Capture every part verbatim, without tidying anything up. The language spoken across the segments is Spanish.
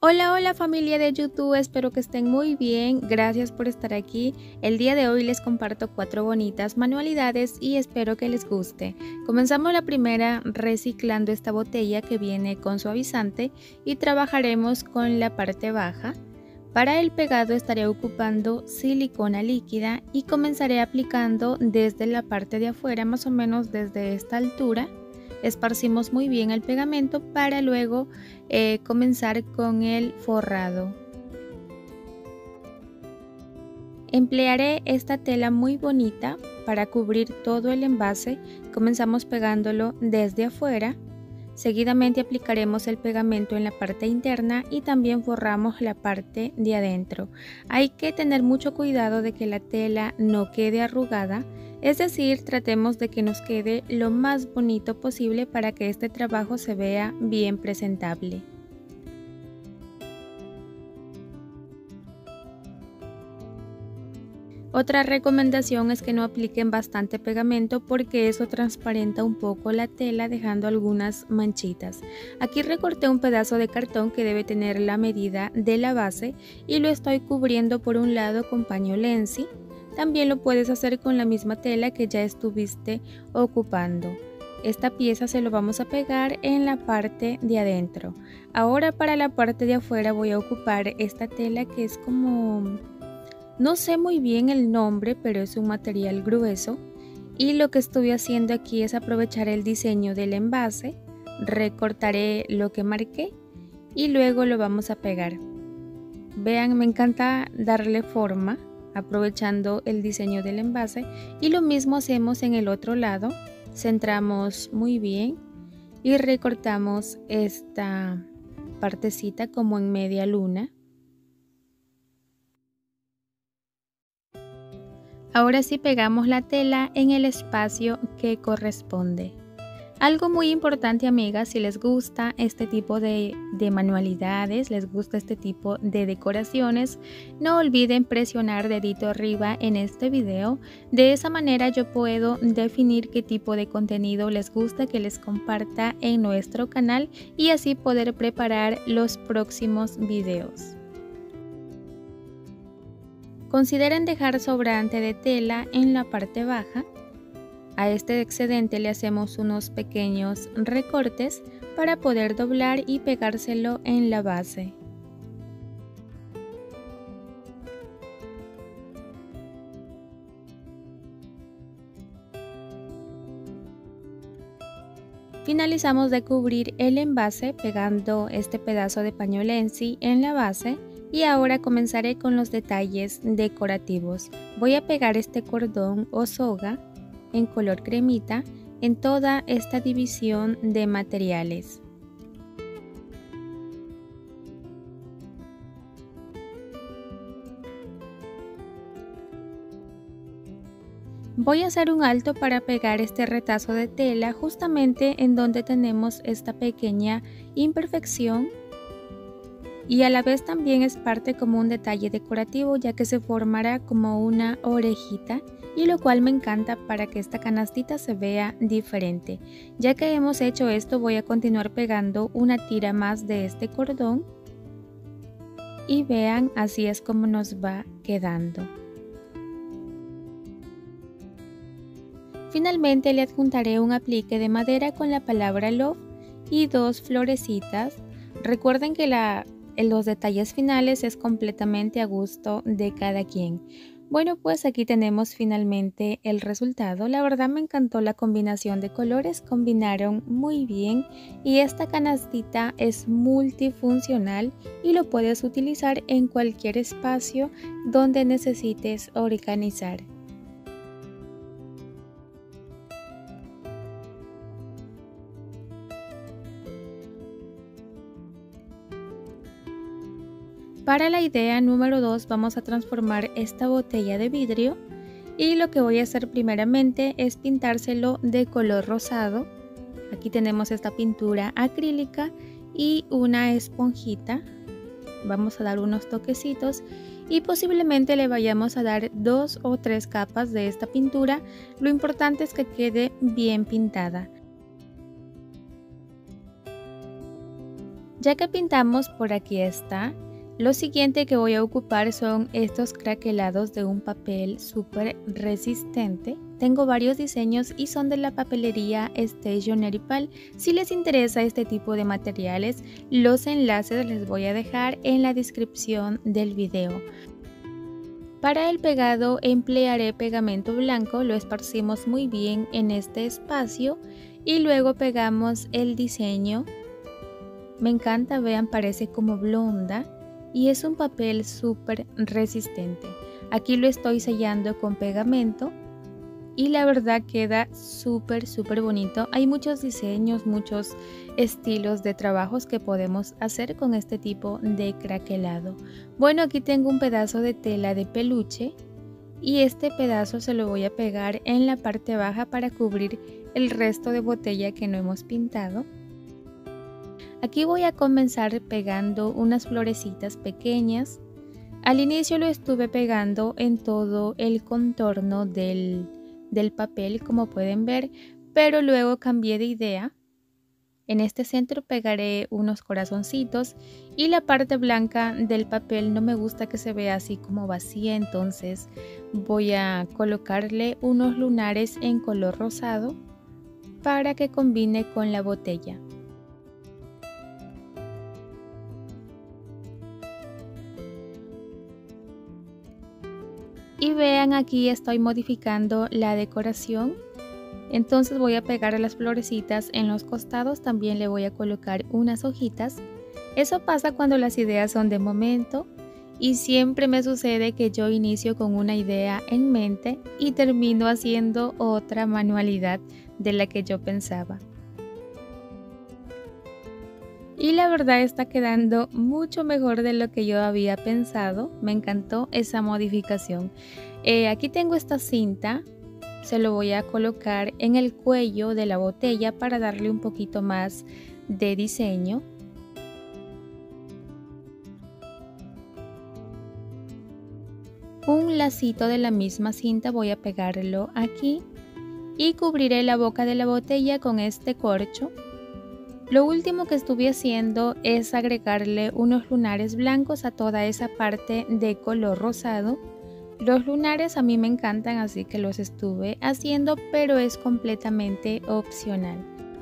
Hola, hola familia de YouTube, espero que estén muy bien, gracias por estar aquí. El día de hoy les comparto cuatro bonitas manualidades y espero que les guste. Comenzamos la primera reciclando esta botella que viene con suavizante y trabajaremos con la parte baja. Para el pegado estaré ocupando silicona líquida y comenzaré aplicando desde la parte de afuera, más o menos desde esta altura. Esparcimos muy bien el pegamento para luego eh, comenzar con el forrado. Emplearé esta tela muy bonita para cubrir todo el envase. Comenzamos pegándolo desde afuera. Seguidamente aplicaremos el pegamento en la parte interna y también forramos la parte de adentro. Hay que tener mucho cuidado de que la tela no quede arrugada, es decir, tratemos de que nos quede lo más bonito posible para que este trabajo se vea bien presentable. Otra recomendación es que no apliquen bastante pegamento porque eso transparenta un poco la tela dejando algunas manchitas. Aquí recorté un pedazo de cartón que debe tener la medida de la base y lo estoy cubriendo por un lado con paño Lenzi. También lo puedes hacer con la misma tela que ya estuviste ocupando. Esta pieza se lo vamos a pegar en la parte de adentro. Ahora para la parte de afuera voy a ocupar esta tela que es como... no sé muy bien el nombre, pero es un material grueso. Y lo que estoy haciendo aquí es aprovechar el diseño del envase. Recortaré lo que marqué y luego lo vamos a pegar. Vean, me encanta darle forma aprovechando el diseño del envase y lo mismo hacemos en el otro lado. Centramos muy bien y recortamos esta partecita como en media luna. Ahora sí pegamos la tela en el espacio que corresponde. Algo muy importante, amigas, si les gusta este tipo de, de manualidades, les gusta este tipo de decoraciones, no olviden presionar dedito arriba en este video. De esa manera yo puedo definir qué tipo de contenido les gusta que les comparta en nuestro canal y así poder preparar los próximos videos. Consideren dejar sobrante de tela en la parte baja. A este excedente le hacemos unos pequeños recortes para poder doblar y pegárselo en la base. Finalizamos de cubrir el envase pegando este pedazo de paño Lenzi en la base. Y ahora comenzaré con los detalles decorativos. Voy a pegar este cordón o soga en color cremita en toda esta división de materiales. Voy a hacer un alto para pegar este retazo de tela justamente en donde tenemos esta pequeña imperfección. Y a la vez también es parte como un detalle decorativo ya que se formará como una orejita y lo cual me encanta para que esta canastita se vea diferente. Ya que hemos hecho esto voy a continuar pegando una tira más de este cordón y vean, así es como nos va quedando. Finalmente le adjuntaré un aplique de madera con la palabra Love y dos florecitas. Recuerden que la En los detalles finales es completamente a gusto de cada quien. Bueno, pues aquí tenemos finalmente el resultado. La verdad me encantó la combinación de colores, combinaron muy bien y esta canastita es multifuncional y lo puedes utilizar en cualquier espacio donde necesites organizar. Para la idea número dos vamos a transformar esta botella de vidrio y lo que voy a hacer primeramente es pintárselo de color rosado. Aquí tenemos esta pintura acrílica y una esponjita. Vamos a dar unos toquecitos y posiblemente le vayamos a dar dos o tres capas de esta pintura. Lo importante es que quede bien pintada. Ya que pintamos, por aquí está. Lo siguiente que voy a ocupar son estos craquelados de un papel súper resistente. Tengo varios diseños y son de la papelería Stationery Pal. Si les interesa este tipo de materiales, los enlaces les voy a dejar en la descripción del video. Para el pegado emplearé pegamento blanco, lo esparcimos muy bien en este espacio y luego pegamos el diseño. Me encanta, vean, parece como blonda. Y es un papel súper resistente. Aquí lo estoy sellando con pegamento y la verdad queda súper súper bonito. Hay muchos diseños, muchos estilos de trabajos que podemos hacer con este tipo de craquelado. Bueno, aquí tengo un pedazo de tela de peluche y este pedazo se lo voy a pegar en la parte baja para cubrir el resto de botella que no hemos pintado. Aquí voy a comenzar pegando unas florecitas pequeñas. Al inicio lo estuve pegando en todo el contorno del, del papel, como pueden ver, pero luego cambié de idea. En este centro pegaré unos corazoncitos y la parte blanca del papel no me gusta que se vea así como vacía, entonces voy a colocarle unos lunares en color rosado para que combine con la botella. Y vean, aquí estoy modificando la decoración. Entonces voy a pegar las florecitas en los costados, también le voy a colocar unas hojitas. Eso pasa cuando las ideas son de momento y siempre me sucede que yo inicio con una idea en mente y termino haciendo otra manualidad de la que yo pensaba. Y la verdad está quedando mucho mejor de lo que yo había pensado. Me encantó esa modificación. Eh, aquí tengo esta cinta. Se lo voy a colocar en el cuello de la botella para darle un poquito más de diseño. Un lacito de la misma cinta voy a pegarlo aquí y cubriré la boca de la botella con este corcho. Lo último que estuve haciendo es agregarle unos lunares blancos a toda esa parte de color rosado. Los lunares a mí me encantan, así que los estuve haciendo, pero es completamente opcional.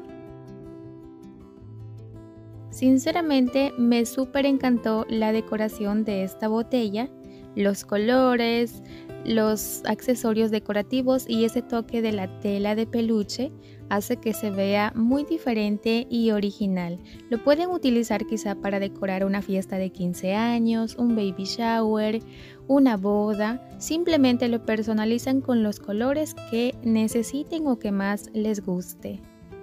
Sinceramente me súper encantó la decoración de esta botella, los colores, los accesorios decorativos y ese toque de la tela de peluche hace que se vea muy diferente y original. Lo pueden utilizar quizá para decorar una fiesta de quince años, un baby shower, una boda. Simplemente lo personalizan con los colores que necesiten o que más les guste.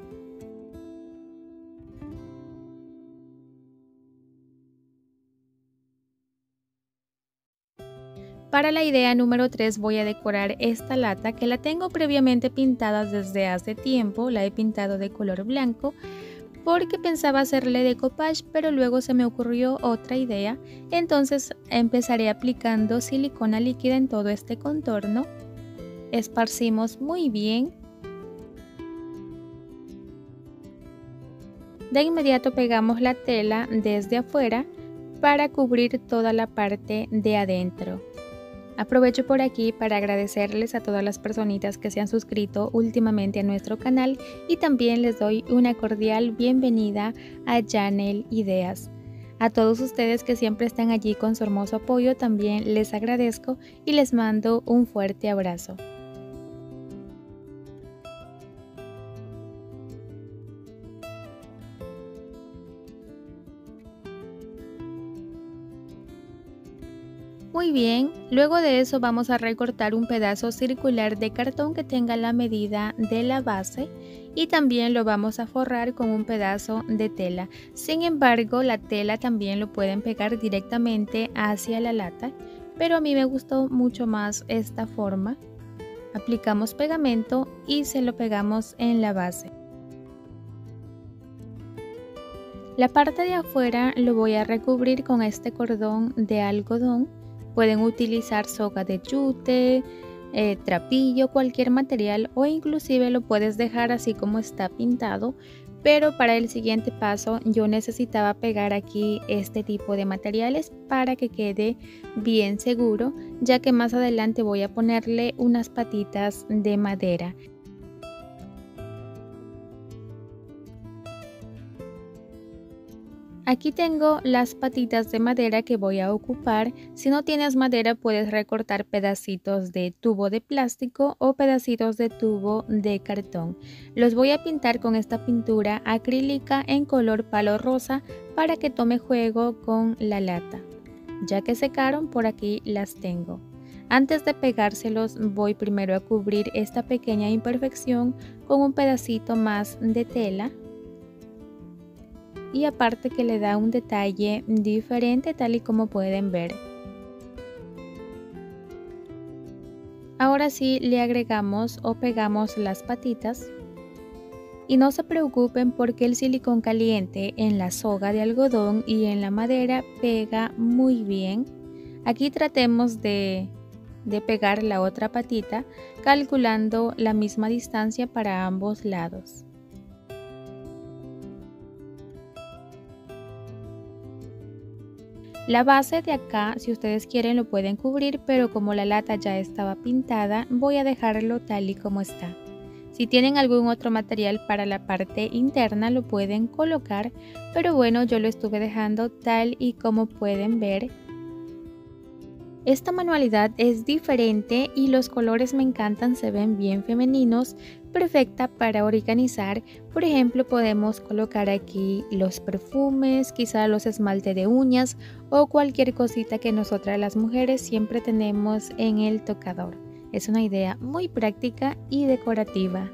Para la idea número tres voy a decorar esta lata que la tengo previamente pintada desde hace tiempo. La he pintado de color blanco porque pensaba hacerle decoupage, pero luego se me ocurrió otra idea. Entonces empezaré aplicando silicona líquida en todo este contorno. Esparcimos muy bien. De inmediato pegamos la tela desde afuera para cubrir toda la parte de adentro. Aprovecho por aquí para agradecerles a todas las personitas que se han suscrito últimamente a nuestro canal y también les doy una cordial bienvenida a Janel Ideas. A todos ustedes que siempre están allí con su hermoso apoyo también les agradezco y les mando un fuerte abrazo. Muy bien, luego de eso vamos a recortar un pedazo circular de cartón que tenga la medida de la base y también lo vamos a forrar con un pedazo de tela. Sin embargo, la tela también lo pueden pegar directamente hacia la lata, pero a mí me gustó mucho más esta forma. Aplicamos pegamento y se lo pegamos en la base. La parte de afuera lo voy a recubrir con este cordón de algodón. Pueden utilizar soga de yute, eh, trapillo, cualquier material o inclusive lo puedes dejar así como está pintado, Pero para el siguiente paso yo necesitaba pegar aquí este tipo de materiales para que quede bien seguro, ya que más adelante voy a ponerle unas patitas de madera. Aquí tengo las patitas de madera que voy a ocupar. Si no tienes madera, puedes recortar pedacitos de tubo de plástico o pedacitos de tubo de cartón. Los voy a pintar con esta pintura acrílica en color palo rosa para que tome juego con la lata. Ya que secaron, por aquí las tengo. Antes de pegárselos, voy primero a cubrir esta pequeña imperfección con un pedacito más de tela. Y aparte que le da un detalle diferente, tal y como pueden ver. Ahora sí le agregamos o pegamos las patitas. Y no se preocupen porque el silicón caliente en la soga de algodón y en la madera pega muy bien. Aquí tratemos de, de pegar la otra patita calculando la misma distancia para ambos lados. La base de acá, si ustedes quieren, lo pueden cubrir, pero como la lata ya estaba pintada, voy a dejarlo tal y como está. Si tienen algún otro material para la parte interna, lo pueden colocar, pero bueno, yo lo estuve dejando tal y como pueden ver. Esta manualidad es diferente y los colores me encantan, se ven bien femeninos, perfecta para organizar. Por ejemplo, podemos colocar aquí los perfumes, quizá los esmaltes de uñas o cualquier cosita que nosotras las mujeres siempre tenemos en el tocador. Es una idea muy práctica y decorativa.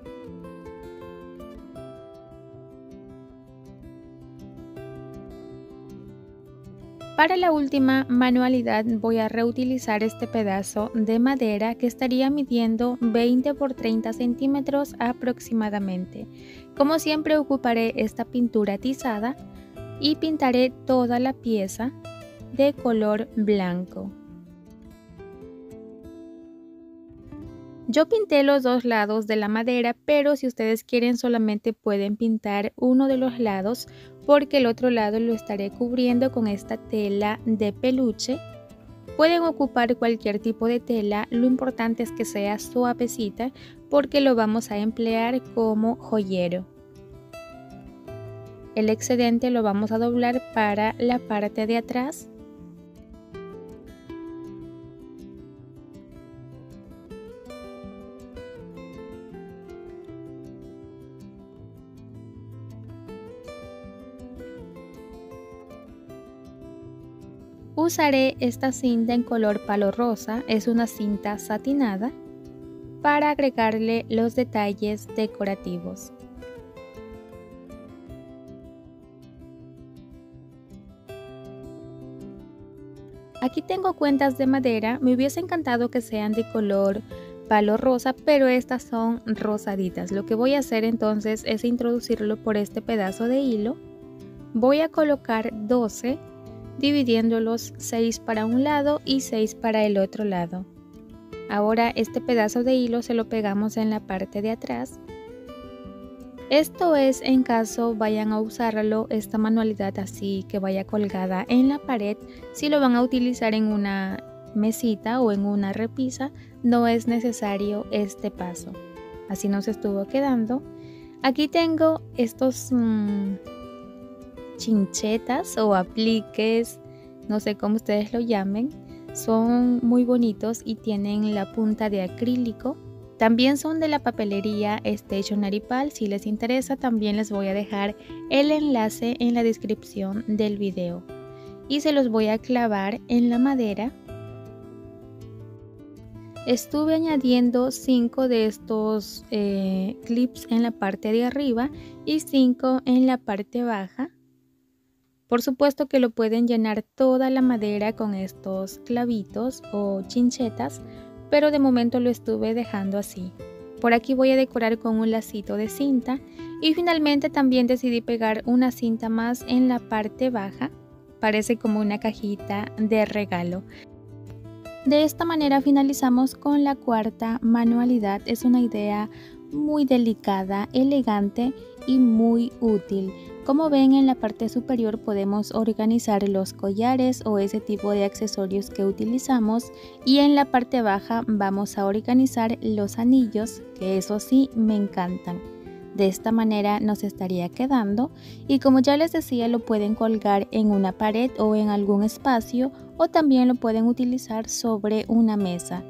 Para la última manualidad voy a reutilizar este pedazo de madera que estaría midiendo veinte por treinta centímetros aproximadamente. Como siempre ocuparé esta pintura tizada y pintaré toda la pieza de color blanco. Yo pinté los dos lados de la madera, pero si ustedes quieren solamente pueden pintar uno de los lados porque el otro lado lo estaré cubriendo con esta tela de peluche. Pueden ocupar cualquier tipo de tela, lo importante es que sea suavecita porque lo vamos a emplear como joyero. El excedente lo vamos a doblar para la parte de atrás. Usaré esta cinta en color palo rosa, es una cinta satinada, para agregarle los detalles decorativos. Aquí tengo cuentas de madera, me hubiese encantado que sean de color palo rosa, pero estas son rosaditas. Lo que voy a hacer entonces es introducirlo por este pedazo de hilo. Voy a colocar doce, dividiéndolos seis para un lado y seis para el otro lado. Ahora este pedazo de hilo se lo pegamos en la parte de atrás. Esto es en caso vayan a usarlo, esta manualidad así que vaya colgada en la pared. Si lo van a utilizar en una mesita o en una repisa, no es necesario este paso. Así nos estuvo quedando. Aquí tengo estos mmm, chinchetas o apliques, no sé cómo ustedes lo llamen. Son muy bonitos y tienen la punta de acrílico. También son de la papelería Stationery Pal. Si les interesa, también les voy a dejar el enlace en la descripción del video. Y se los voy a clavar en la madera. Estuve añadiendo cinco de estos eh, clips en la parte de arriba y cinco en la parte baja. Por supuesto que lo pueden llenar toda la madera con estos clavitos o chinchetas, pero de momento lo estuve dejando así. Por aquí voy a decorar con un lacito de cinta y finalmente también decidí pegar una cinta más en la parte baja. Parece como una cajita de regalo. De esta manera finalizamos con la cuarta manualidad. Es una idea muy delicada, elegante y muy útil. Como ven, en la parte superior podemos organizar los collares o ese tipo de accesorios que utilizamos, y en la parte baja vamos a organizar los anillos, que eso sí me encantan. De esta manera nos estaría quedando, y como ya les decía, lo pueden colgar en una pared o en algún espacio, o también lo pueden utilizar sobre una mesa.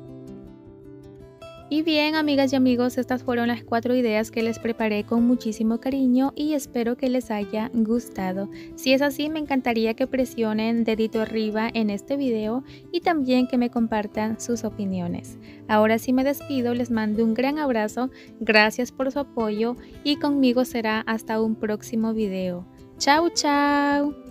Y bien, amigas y amigos, estas fueron las cuatro ideas que les preparé con muchísimo cariño y espero que les haya gustado. Si es así, me encantaría que presionen dedito arriba en este video y también que me compartan sus opiniones. Ahora sí me despido, les mando un gran abrazo, gracias por su apoyo y conmigo será hasta un próximo video. ¡Chao, chao!